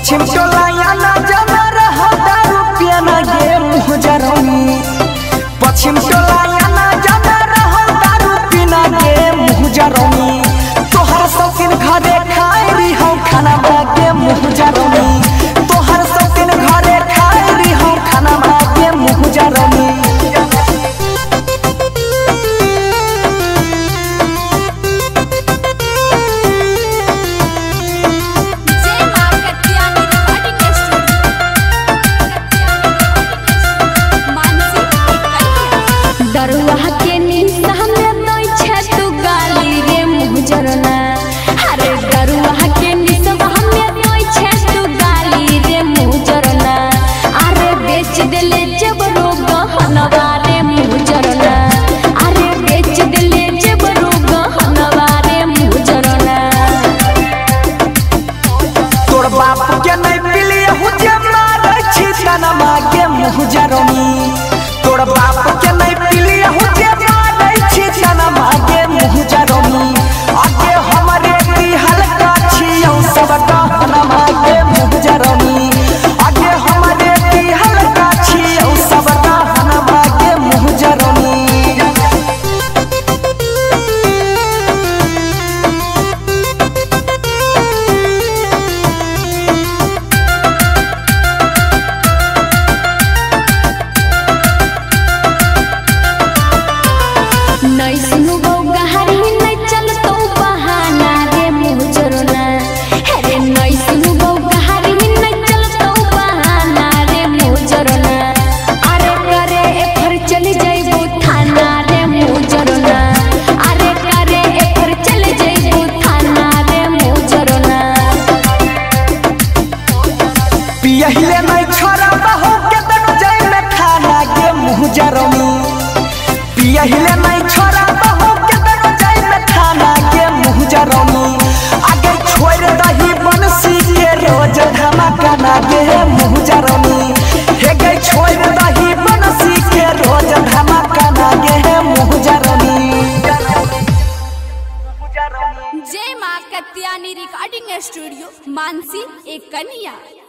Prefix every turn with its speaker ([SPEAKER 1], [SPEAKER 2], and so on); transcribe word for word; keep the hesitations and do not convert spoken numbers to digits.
[SPEAKER 1] पश्चिम टोला याना जमा रहा दारू पियाना गे मुहजरमी पश्चिम टोला याना जमा रहा दारू पियाना गे मुहजरमी तोहर सौतीन घरे खाए रही हम खाना बागे मुहजरमी तोहर सौतीन घरे खाए रही हम खाना बागे मुहजरमी मुहजरमी तोर बाप के नहीं पिलिया हो जे मारै छी तना मागे मुहजरमी आगे हमरे की हल्का छियौ सब कहना मागे मुहजरमी आगे हमरे की हल्का छियौ सब कहना मागे मुहजरमी यहिले नहीं छोरा बहू के तन जाय में खाना गे मुहजरमी यहिले नहीं छोरा बहू के तन जाय में खाना गे मुहजरमी आगे छोड़ दही बनसी के रोज धमाका ना गे मुहजरमी हे गे छोड़ दही बनसी के रोज धमाका ना गे मुहजरमी
[SPEAKER 2] जय मां कत्यानी रिकॉर्डिंग स्टूडियो मानसी एक कन्या।